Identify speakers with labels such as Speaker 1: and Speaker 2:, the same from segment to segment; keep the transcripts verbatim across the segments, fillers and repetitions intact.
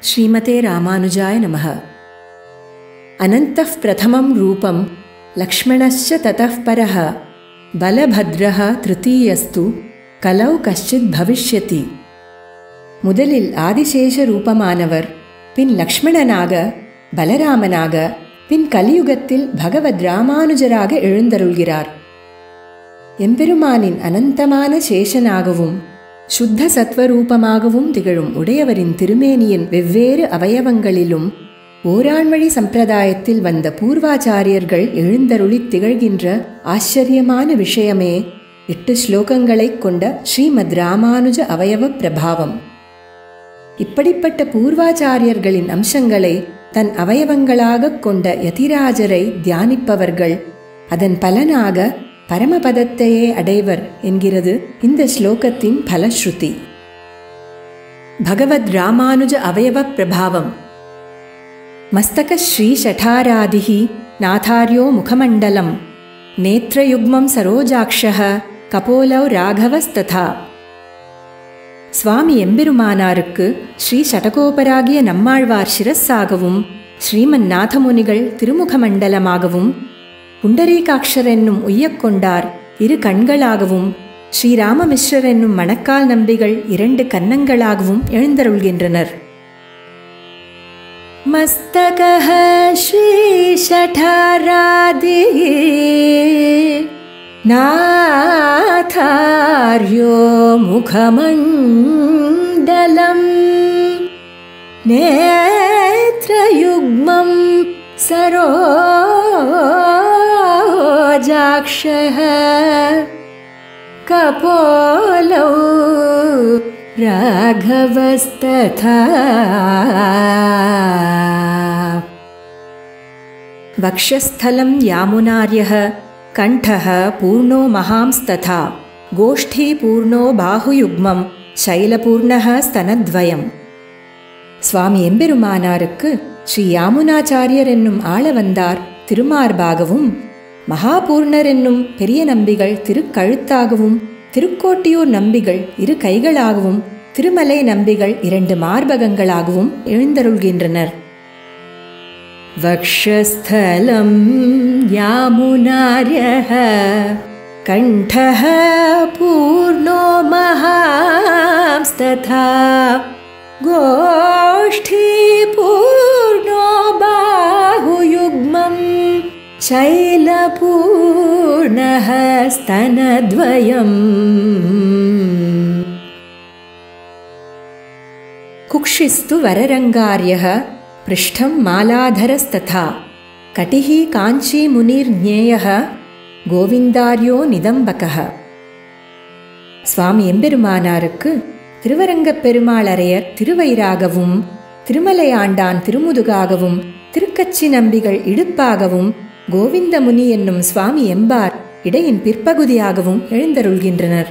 Speaker 1: श्रीमते रामानुजाय नमः। अनन्तः प्रथमं रूपं लक्ष्मणश्च ततः परः बलभद्रः तृतीयस्तु कलौ कश्चित् भविष्यति. முதலில் ஆதிசேஷ ரூபமானவர், பின் லக்ஷ்மணனாக, பலராமனாக, பின் கலியுகத்தில் பகவத் ராமானுஜராக எழுந்தருள்கிறார். எம்பெருமானின் அனந்தமான சேஷனாகவும் சுத்த சத்வரூபமாகவும் திகழும் உடையவரின் திருமேனியின் வெவ்வேறு அவயவங்களிலும் ஓராண்வழி சம்பிரதாயத்தில் வந்த பூர்வாச்சாரியர்கள் எழுந்தருளித் திகழ்கின்ற ஆச்சரியமான விஷயமே எட்டு ஸ்லோகங்களைக் கொண்ட ஸ்ரீமத் ராமானுஜ அவயவ பிரபாவம். இப்படிப்பட்ட பூர்வாச்சாரியர்களின் அம்சங்களை தன் அவயவங்களாகக் கொண்ட யதிராஜரை தியானிப்பவர்கள் அதன் பலனாக பரமபதத்தையே அடைவர் என்கிறது இந்த ஸ்லோகத்தின் பலஸ்ருதி. பகவத் ராமானுஜ அவயவ பிரபாவம். மஸ்தக ஸ்ரீ ஷடாராதிஹி நாதார்யோ முகமண்டலம் நேத்ரயுக்மம் சரோஜாக்ஷः கபோலவ் ராகவஸ்ததா. சுவாமி எம்பெருமானாருக்கு ஸ்ரீ ஷடகோபராகிய நம்மாழ்வார் சிரஸாகவும் ஸ்ரீமன் நாதமுனிகள் திருமுகமண்டலமாகவும் புண்டரீகாட்சர் என்னும் உய்யக்கொண்டார் இரு கண்களாகவும் ஸ்ரீராமமிஸ்ரர் என்னும் மணக்கால் நம்பிகள் இரண்டு கன்னங்களாகவும் எழுந்தருள்கின்றனர். மஸ்தகஹ ஸ்ரீ ஷடாராதிஹி நாதார்யோ முகமண்டலம் நேத்ரயுக்மம் சரோஜாக்ஷः கபோலௌ ராகவஸ்ததா. வக்ஷஸ்தலம் யாமுனார்யः கண்டः பூர்ணோ மகாம்ஸ்ததா கோஷ்டீ பூர்ணோ பாஹுயுக்மம் சைலபூர்ணः ஸ்தனத்வயம். சுவாமி எம்பெருமானாருக்கு ஸ்ரீ யாமுனாச்சாரியர் என்னும் ஆளவந்தார் திருமார்பாகவும் மகாபூர்ணர் என்னும் பெரிய நம்பிகள் திருக்கழுத்தாகவும் திருக்கோட்டியூர் நம்பிகள் இரு கைகளாகவும் திருமலை நம்பிகள் இரண்டு மார்பகங்களாகவும் எழுந்தருள்கின்றனர். வக்ஷஸ்தலம் யாமுனார்யः கண்டः பூர்ணோ மகாம்ஸ்ததா கோஷ்டீ பூர்ணோ பாஹுயுக்மம் சைலபூர்ணः ஸ்தனத்வயம். குக்ஷிஸ்து வரரங்கார்யः பிருஷ்டம் மாலாதரஸ்ததா கட்டிः காஞ்சி முனிர்ஞேயः கோவிந்தார்யோ நிதம்பகः. சுவாமி எம்பெருமானாருக்கு திருவரங்கப் பெருமாளரையர் திருவயிறாகவும் திருமலையாண்டான் திருமுதுகாகவும் திருக்கச்சி நம்பிகள் இடுப்பாகவும் கோவிந்தமுனி என்னும் சுவாமி எம்பார் இடையின் பிற்பகுதியாகவும் எழுந்தருள்கின்றனர்.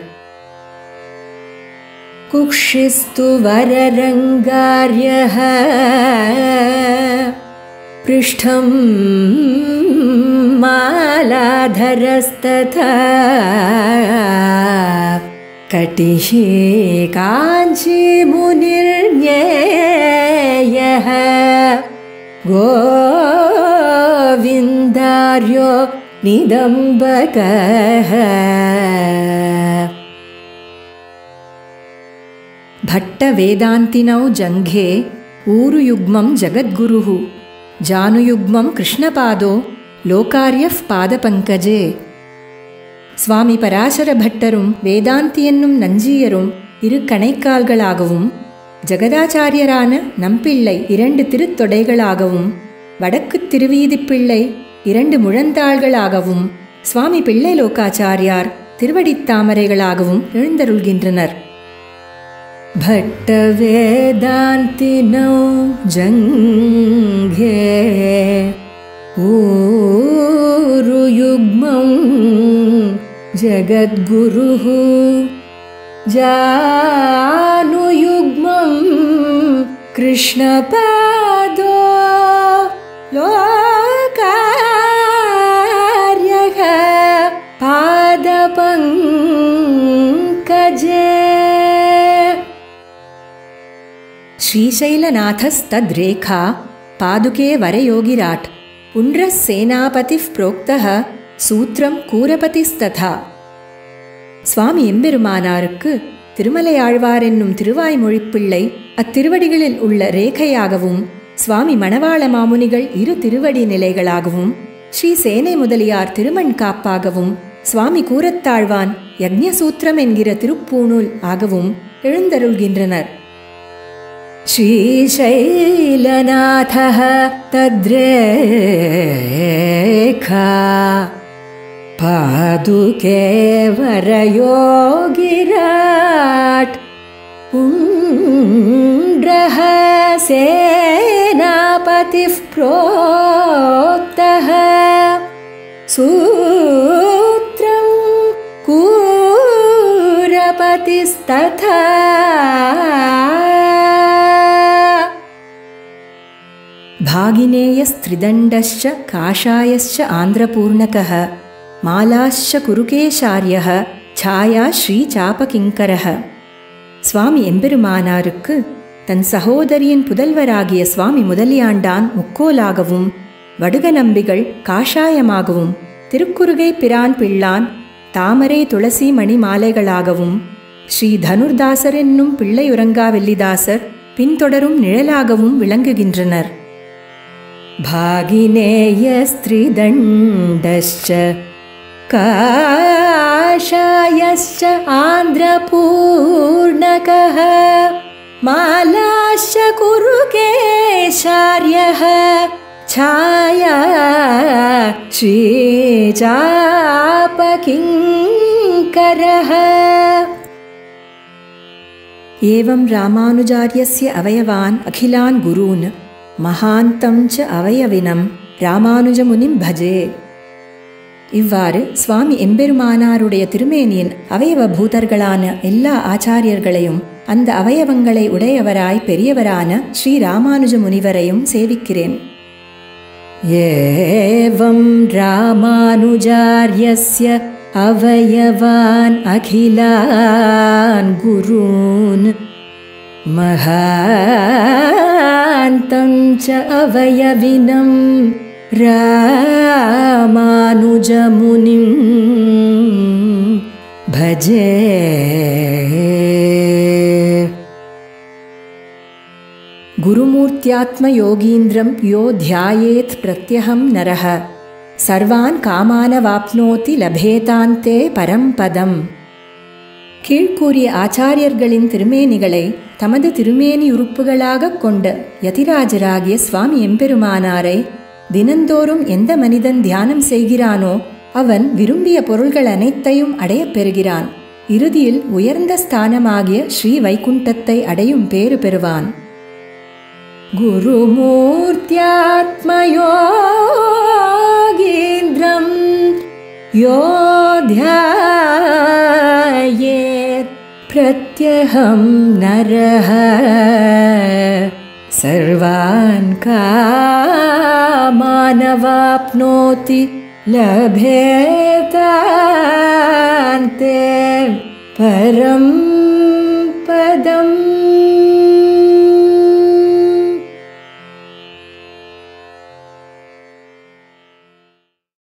Speaker 1: குக்ஷிஸ்து வரரங்கார்யः பிருஷ்டம் மாலாதரஸ்ததா கட்டிः காஞ்சி முனிர்ஞேயः கோவிந்தார்யோ நிதம்பகः. ಭಟ್ಟ ವೇದಾಂತಿನೌ ಜಂಘೆ ಊರುಯುಗ್ಮಂ ಜಗದ್ಗುರುಃ ಜಾನುಯುಗ್ಮಂ ಕೃಷ್ಣಪಾದೋ ಲೋಕಾರ್ಯಃ பாதபங்கஜே. சுவாமி பராசர பட்டரும் வேதாந்தி என்னும் நஞ்சியரும் இரு கணைக்கால்களாகவும் ஜகதாச்சாரியரான நம்பிள்ளை இரண்டு திருத்தொடைகளாகவும் வடக்கு திருவீதிப்பிள்ளை இரண்டு முழந்தாள்களாகவும் சுவாமி பிள்ளை லோகாச்சாரியார் திருவடித்தாமரைகளாகவும் எழுந்தருள்கின்றனர். பட்ட வேதாந்தினோ ஜங்கே ஊருயுக்மம் ஜகத்குருः ஜானுயுக்மம் கிருஷ்ணபாதோ லோகார்யः பாதபங்கஜே. श्रीशैलनाथस्तद्रेखा पादुके वरयोगिराट् पुण्ड्रः सेनापतिः प्रोक्तः सूत्रं கூரபதிஸ்ததா. சுவாமி எம்பெருமானாருக்கு திருமலையாழ்வார் என்னும் திருவாய்மொழிப்பிள்ளை அத்திருவடிகளில் உள்ள ரேகையாகவும், சுவாமி மணவாள மாமுனிகள் இரு திருவடி நிலைகளாகவும், ஸ்ரீ சேனை முதலியார் திருமண் காப்பாகவும், சுவாமி கூரத்தாழ்வான் யக்ஞசூத்திரம் என்கிற திருப்பூணூல் ஆகவும் எழுந்தருள்கின்றனர். श्रीशैलनाथः तद्रेखा पादुके वरयोगिराट् पुण्ड्रः सेनापतिः प्रोक्तः सूत्रं கூரபதிஸ்ததா. भागिनेयस्त्रिदण्डश्च काषायश्च आन्द्रपूर्णकः मालाश्च कुरुकेशार्यः छाया ஸ்ரீசாபகிங்கரः. சுவாமி எம்பெருமானாருக்கு தன் சகோதரியின் புதல்வராகிய சுவாமி முதலியாண்டான் முக்கோலாகவும், வடுக நம்பிகள் காஷாயமாகவும், திருக்குறுகை பிரான் பிள்ளான் தாமரை துளசி மணி மாலைகளாகவும், ஸ்ரீ தனுர்தாசர் என்னும் பிள்ளையுறங்காவெல்லிதாசர் பின்தொடரும் நிழலாகவும் விளங்குகின்றனர். भागिनेयस्त्रिदण्डश्च काषायश्च आन्द्रपूर्णकः मालाश्च कुरुकेशार्यः छाया श्रीचापकिङ्करः. एवं रामानुजार्यस्य अवयवान् अखिलान् गुरून् महान्तं च अवयविनं ராமானுஜமுனிம் பஜே. இவ்வாறு சுவாமி எம்பெருமானாருடைய திருமேனியின் அவயவ பூதர்களான எல்லா ஆச்சாரியர்களையும், அந்த அவயவங்களை உடையவராய் பெரியவரான ஸ்ரீ ராமானுஜ முனிவரையும் சேவிக்கிறேன். ஏவம் ராமானுஜார்யஸ்ய அவயவான் அகிலான் குரூன் மகாந்தம் ச அவயவினம் ராமானுஜமுனிம் பஜே. குருமூர்த்தியாத்மயோகீந்திரம் யோ த்யாயேத் பிரத்யஹம் நரஹ சர்வான் காமானவாப்னோதி லபேதாந்தே பரம்பதம். கீழ்கூறிய ஆச்சாரியர்களின் திருமேனிகளை தமது திருமேனி உறுப்புகளாக கொண்ட யதிராஜராகிய சுவாமி எம்பெருமானாரை தினந்தோறும் எந்த மனிதன் தியானம் செய்கிறானோ அவன் விரும்பிய பொருள்கள் அனைத்தையும் அடையப் பெறுகிறான். இறுதியில் உயர்ந்த ஸ்தானமாகிய ஸ்ரீ வைகுண்டத்தை அடையும் பேறு பெறுவான். குருமூர்த்தியாத்மயோகீந்திரம் யோ த்யாயேத் பிரத்யஹம் நரஹ சர்வான் காமானவாப்னோதி லபேதாந்தே பரம் பதம்.